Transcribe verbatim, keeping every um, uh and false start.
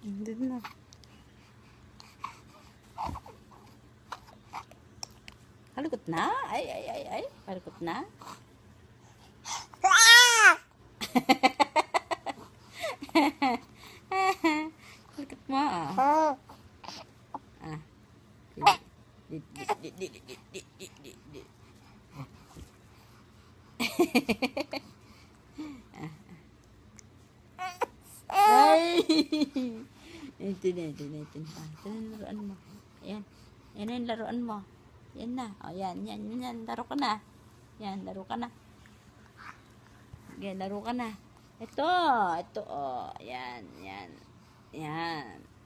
Hindi na. Halukot na? Ay, ay, ay, ay. Halukot na? Halukot mo, ah. Ah. Di, di, di, di, di, di, di, di, di. Ay! Ito na, ito na, ito na. Ito na yung laruan mo. Ayan. Ayan na yung laruan mo. Yan na. O, yan, yan, yan, yan. Laro ka na. Yan, laro ka na. Yan, laro ka na. Ito, ito, o. Yan, yan. Yan.